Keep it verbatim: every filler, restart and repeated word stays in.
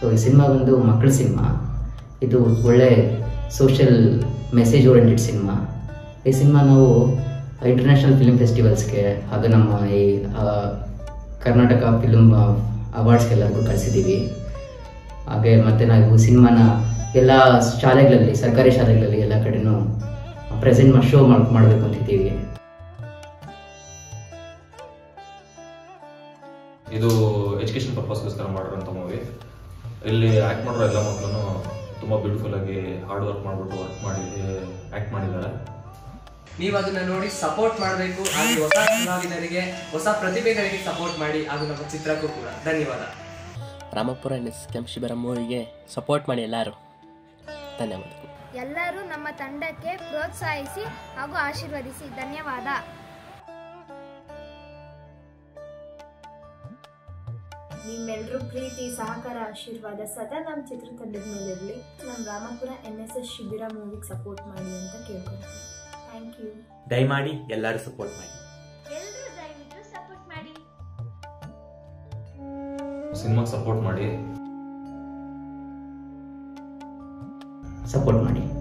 So ಈ cinema ಬಂದು ಮಕ್ಕಳ ಸಿನಿಮಾ. ಇದು ಒಳ್ಳೆ ಸೋಷಿಯಲ್ ಮೆಸೇಜ್ ಓರಿಯೆಂಟೆಡ್ ಸಿನಿಮಾ. ಈ ಸಿನಿಮಾ ನಾವು ಇಂಟರ್ನ್ಯಾಷನಲ್ ಫಿಲ್ಮ್ ಫೆಸ್ಟಿವಲ್ಸ್ಗೆ ಹಾಗೂ ನಮ್ಮ ಈ ಕರ್ನಾಟಕ ಫಿಲ್ಮ್ ಅವಾರ್ಡ್ಸ್ಗೆಲ್ಲರಿಗೂ ಕಳಿಸಿದ್ದೀವಿ. ಹಾಗೆ ಮತ್ತು ನಾವು ಸಿನಿಮಾನ ಎಲ್ಲ ಶಾಲೆಗಳಲ್ಲಿ, ಸರ್ಕಾರಿ ಶಾಲೆಗಳಲ್ಲಿ ಎಲ್ಲ ಕಡೆನೂ ಪ್ರೆಸೆಂಟ್ ಮಾಡಿ ಶೋ ಮಾಡಬೇಕು ಅಂತಿದ್ದೀವಿ. ಇದು ಎಜುಕೇಷನ್ ಪರ್ಪಸ್ಗೋಸ್ಕರ ಮಾಡಿರೋಂಥ ಮೂವಿ. ಇಲ್ಲಿ ಆ್ಯಕ್ಟ್ ಮಾಡಿರೋ ಎಲ್ಲ ಮಕ್ಕಳು ತುಂಬ ಬ್ಯೂಟಿಫುಲ್ಲಾಗಿ ಹಾರ್ಡ್ ವರ್ಕ್ ಮಾಡಿಬಿಟ್ಟು ವರ್ಕ್ ಮಾಡಿ ಆ್ಯಕ್ಟ್ ಮಾಡಿದ್ದಾರೆ. ನೀವು ಅದನ್ನು ನೋಡಿ ಸಪೋರ್ಟ್ ಮಾಡಬೇಕು. ಹಾಗೂ ಹೊಸ ಕಲಾವಿದರಿಗೆ, ಹೊಸ ಪ್ರತಿಭೆಗಳಿಗೆ ಸಪೋರ್ಟ್ ಮಾಡಿ. ಹಾಗೂ ನಮ್ಮ ಚಿತ್ರಕ್ಕೂ ಕೂಡ ಧನ್ಯವಾದ. ರಾಮಪುರ ಎನ್ ಎಸ್ ಕೆಂಪ್ ಶಿಬಿರ ಮೂವಿಗೆ ಸಪೋರ್ಟ್ ಮಾಡಿ ಎಲ್ಲರೂ. ಧನ್ಯವಾದಗಳು. ಎಲ್ಲರೂ ನಮ್ಮ ತಂಡಕ್ಕೆ ಪ್ರೋತ್ಸಾಹಿಸಿ ಹಾಗೂ ಆಶೀರ್ವದಿಸಿ. ಧನ್ಯವಾದ. ನಿಮ್ಮೆಲ್ಲರೂ ಪ್ರೀತಿ, ಸಹಕಾರ, ಆಶೀರ್ವಾದ ಸದಾ ನಮ್ಮ ಚಿತ್ರತಂಡದ ಮೇಲೆ ಇರಲಿ. ನಮ್ಮ ರಾಮಪುರ ಎನ್ ಎಸ್ ಎಸ್ ಶಿಬಿರ ಮೂವಿಗೆ ಸಪೋರ್ಟ್ ಮಾಡಿ ಅಂತ ಕೇಳ್ಕೊಳ್ತೀನಿ. Thank you. ದಯಮಾಡಿ ಎಲ್ಲರೂ ಸಪೋರ್ಟ್ ಮಾಡಿ. ಎಲ್ಲರೂ ದಯವಿಟ್ಟು ಸಪೋರ್ಟ್ ಮಾಡಿ. ಸಿನಿಮಾಗೆ ಸಪೋರ್ಟ್ ಮಾಡಿ ಸಪೋರ್ಟ್ ಮಾಡಿ.